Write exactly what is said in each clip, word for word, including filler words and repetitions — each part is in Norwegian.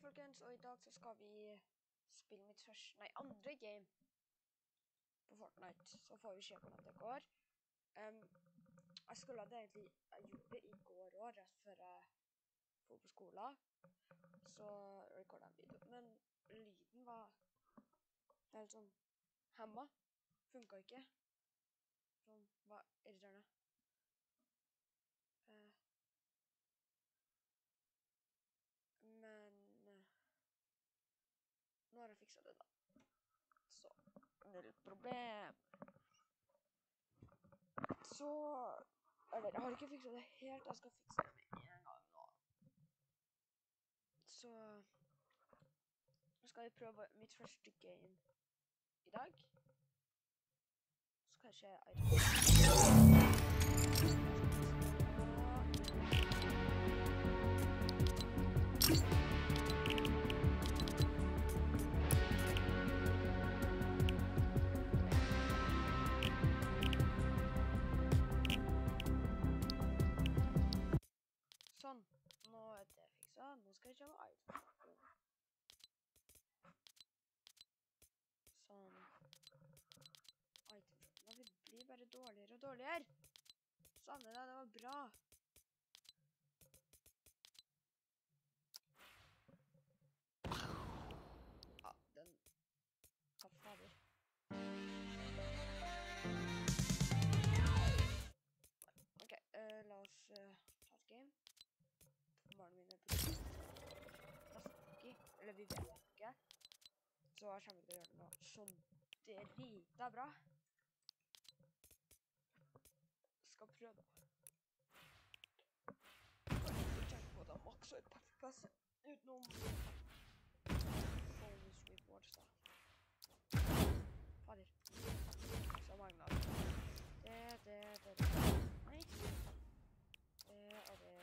folkens, og i dag så skal vi spille mitt første, nei, andre game på Fortnite. Så får vi se hvordan det går. Um, jeg skulle ha det egentlig, jeg gjorde det i går også, rett før jeg får på skolen. Så rekordet jeg en video, men lyden var helt sånn hemmet. Funket ikke. Sånn, var irriterende. Uh, Men uh, nå har jeg fikset det da. Så, null problem. Så, eller jeg har ikke fikset det helt, jeg skal fikse det med en gang nå. Så, nå skal jeg prøve mitt første game i dag. Så skal jeg se item. Sånn, nå er det fikset. Nå skal jeg kjøpe item. Sånn. Item. Nå blir det bare dårligere og dårligere. Savner det, det var bra. Ja, den... Hva fader? Ok, uh, la oss uh, ta et game. Barna mine på nesten ikke, eller vi vet ikke. Så jeg kommer til å gjøre noe sånn drita bra. Skal prøve da. Jeg tenker på at jeg makser ut P P S utenom bonus rewards da. Fader. Så mangler det. Det, det, det, det. Nei. Det og det.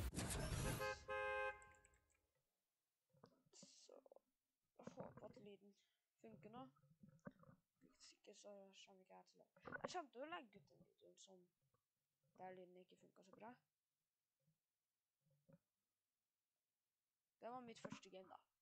Så jeg håper at lyden funker nå. Hvis ikke så kommer ikke jeg til å... Jeg kommer til å legge ut en video som der lyden ikke funker så bra. Det var mitt første game da.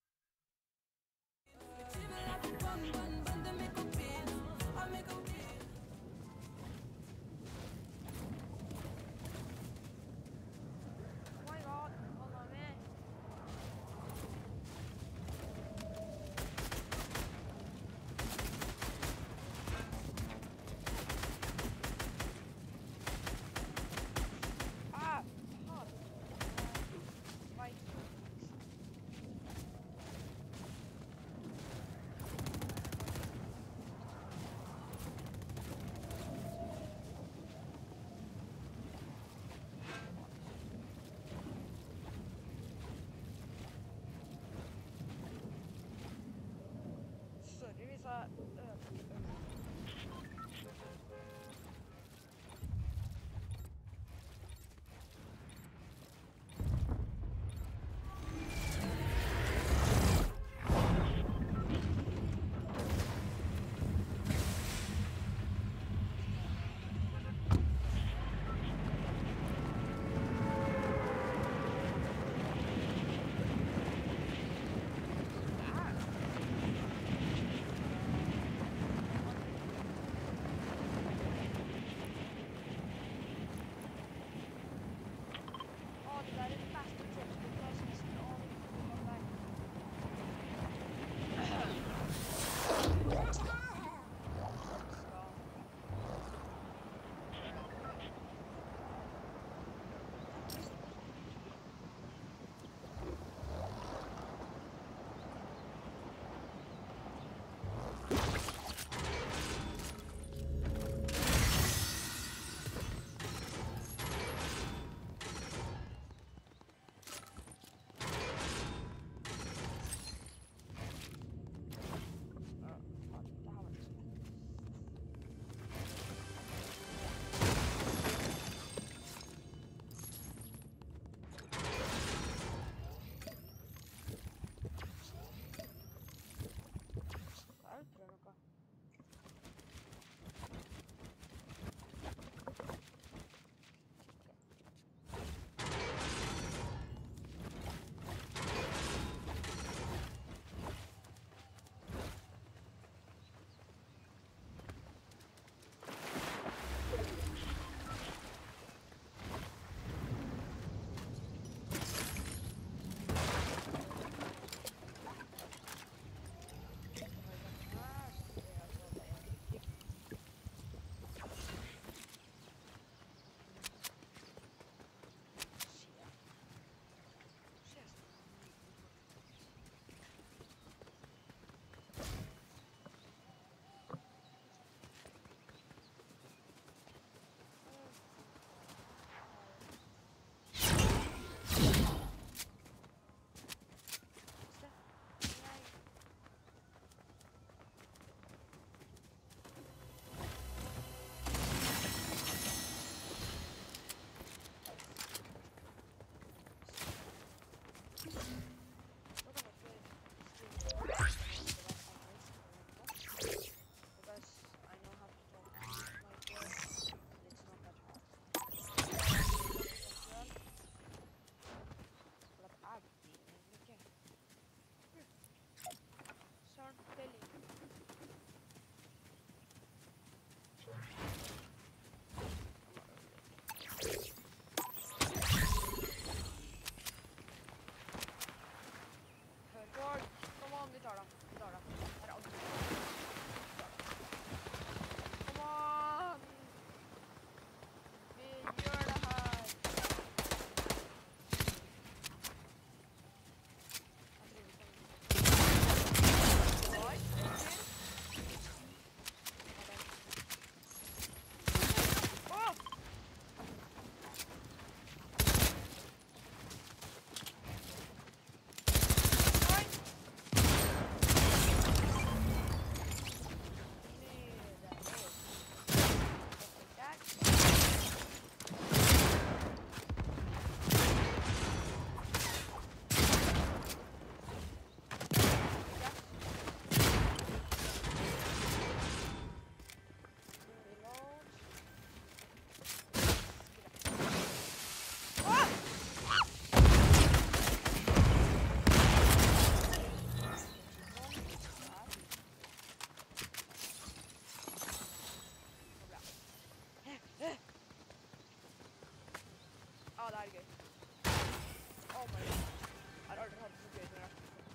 er gøy. Oh my god. Jeg har aldri hatt det så gøy når jeg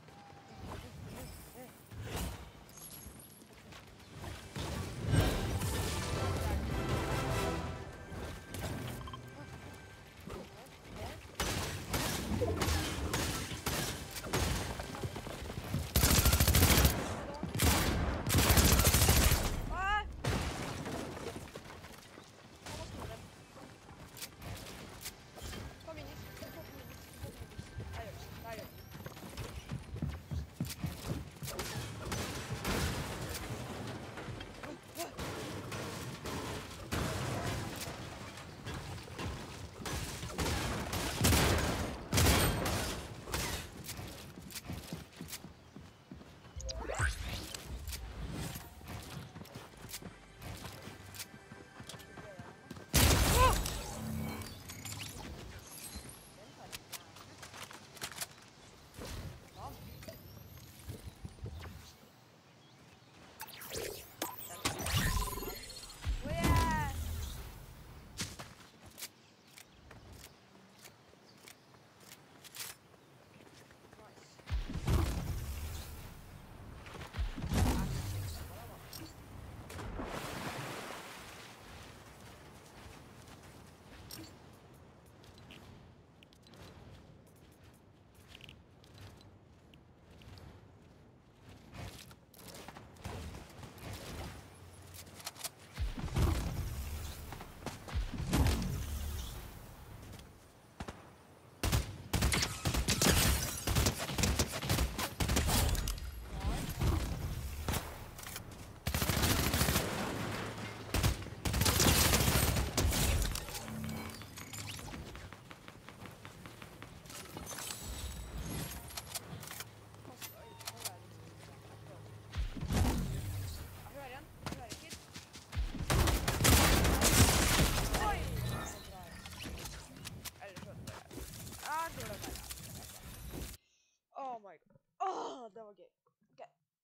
Oh my god. Åh, det var gøy. Ok.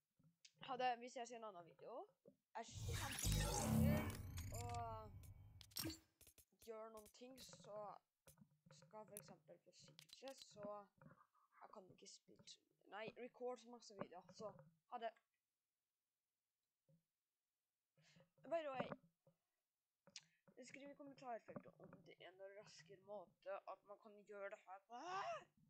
Ha det. Vi ses i en annen video. Jeg kjemper og gjør noen ting, så skal for eksempel for sikkerhet, så jeg kan ikke spille, nei, record så masse videoer, så ha det. By the way, skriv i kommentarfeltet om det er noen raskere måte at man kan gjøre det her på.